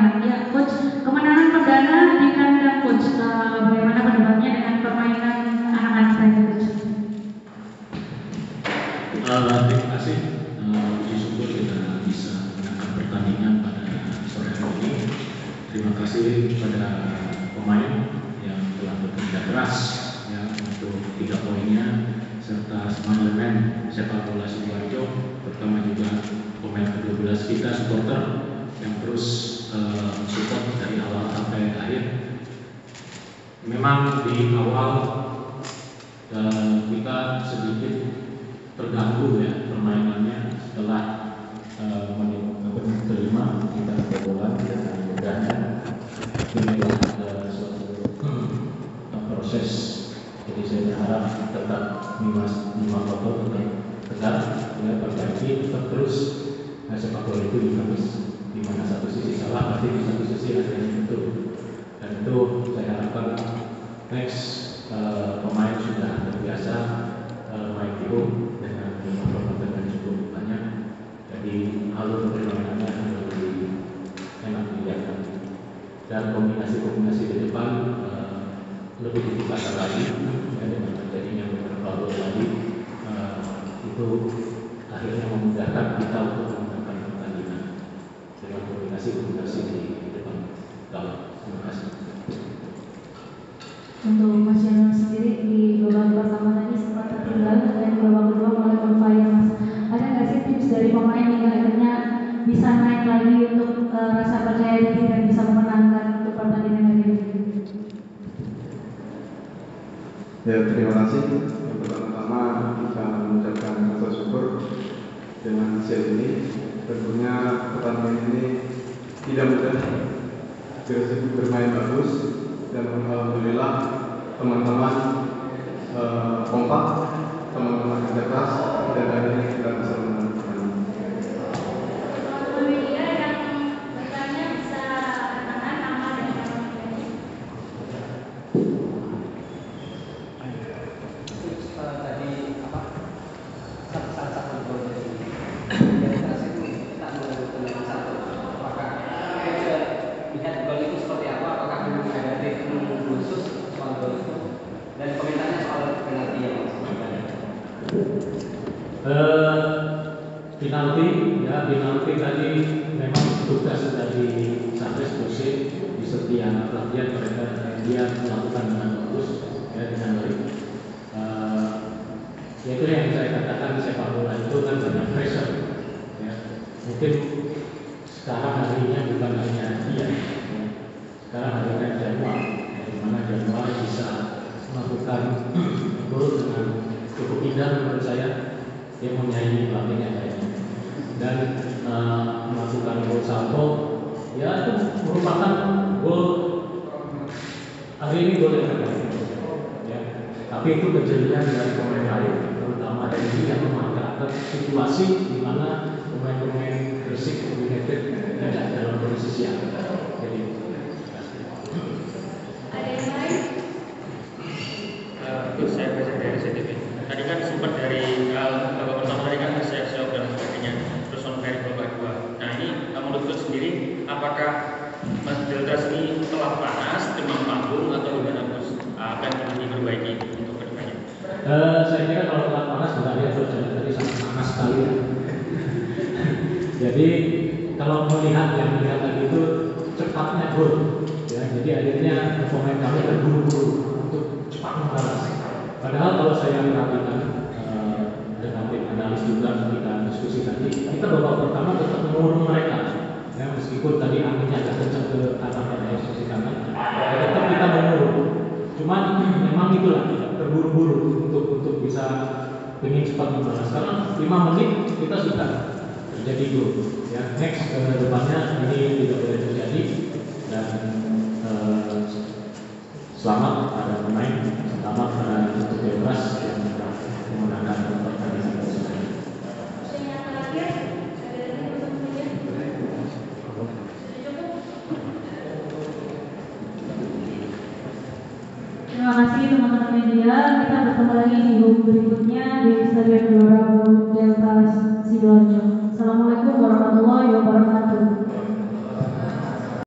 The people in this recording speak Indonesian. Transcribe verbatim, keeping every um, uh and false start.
permainan. Ya, coach, kemenangan perdana di kandang coach. Uh, bagaimana pendapatnya dengan permainan anak-anak tadi, coach? Uh, terima kasih. Uh, syukur kita bisa menangkan pertandingan pada sore hari ini. Terima kasih kepada pemain yang telah bekerja keras ya untuk tiga poinnya, serta semua elemen sepak bola Sidoarjo, terutama juga pemain ke dua belas kita supporter yang terus uh, support dari awal sampai akhir. Memang di awal uh, kita sedikit terganggu ya permainannya setelah uh, menit kelima kita kebobolan dengan mudahnya. Inilah uh, suatu uh, proses. Jadi saya berharap tetap lima foto tetap tegar, ya perbaiki, tetap terus nah, sepak bola itu dinamis. Di mana satu sisi salah, pasti di satu sisi ada yang betul. Dan itu saya harapkan next uh, pemain sudah terbiasa uh, main tim dengan lima perempuan yang cukup banyak. Jadi alur permainannya lebih enak dilihat. Dan kombinasi-kombinasi di depan uh, lebih dibuka lagi ya, dengan terjadinya beberapa gol lagi uh, itu akhirnya memudahkan kita untuk memenangkan pertandingan dengan kombinasi-kombinasi di depan gawang. Terima kasih. Untuk Mas Yana sendiri di babak pertama tadi sempat tertinggal dan babak kedua mulai on fire, Mas. Ada nggak sih tips dari pemain hingga akhirnya bisa naik lagi untuk uh, rasa percaya diri dan bisa memenangkan untuk pertandingan hari ini? Ya, terima kasih. Yang pertama-tama kita mengucapkan rasa syukur dengan hasil ini. Tentunya pertandingan ini tidak mudah. Persib bermain bagus dan alhamdulillah teman-teman uh, kompak, teman-teman kerja keras dan akhirnya kita bisa menang. Media yang bertanya bisa katakan nama dan tadi apa salah satu gol dari yang terakhir itu kita menang satu. Apakah kita lihat gol itu seperti apa? Apakah ada review khusus soal gol itu? Dan komentarnya soal penalti yang sebenarnya. Uh, penalti ya penalti tadi memang tugas dari Satgas Persib di setiap latihan mereka dia melakukan dengan bagus ya dengan baik. Uh, ya itu yang saya katakan sepak bola itu kan banyak pressure ya. Mungkin sekarang harinya bukan hanya dia ya. Sekarang harinya Januar ya, di mana Januar bisa melakukan gol dengan cukup indah menurut saya. Dia menyaingi pelatihnya kayaknya dan uh, melakukan gol salto ya itu merupakan gol hari ini gol yang terbaik ya. Tapi itu kejadian dari pemain lain terutama dari dia yang memanfaatkan situasi di mana pemain-pemain Persib United tidak dalam posisi siap. Jadi ada yang lain? Uh, saya baca dari C T V. Tadi kan sempat dari uh, babak pertama tadi kan siap siap dan sebagainya, terus on fire babak kedua. Nah ini uh, menurut Coach sendiri, apakah Mas Deltas ini telah panas, demam panggung atau gimana Coach? Uh, akan diperbaiki untuk kedepannya? Uh, saya kira kalau telah panas tidak lihat Coach tadi sangat panas sekali. Ya. Jadi kalau melihat yang melihat tadi itu cepatnya gol, ya. Jadi akhirnya pemain kami terburu-buru untuk cepat membalas. Padahal kalau saya perhatikan uh, dengan tim analis juga kita diskusi tadi, kita babak pertama tetap mengurung mereka, ya meskipun tadi anginnya agak kencang ke kanan dan sisi kanan, ya, tetap kita mengurung. Cuman memang itulah terburu-buru untuk untuk bisa ingin cepat membalas. Karena lima menit kita sudah terjadi gol. Ya next ke depannya ini tidak boleh terjadi dan uh, selamat pada pemain, selamat pada untuk bebas yang memenangkan pertandingan tersebut. Yang terakhir, ada lagi pertanyaannya? Terima kasih teman-teman media. Kita bertemu lagi di minggu berikutnya di Stadion Gelora Delta Sidoarjo. Assalamualaikum warahmatullahi wabarakatuh.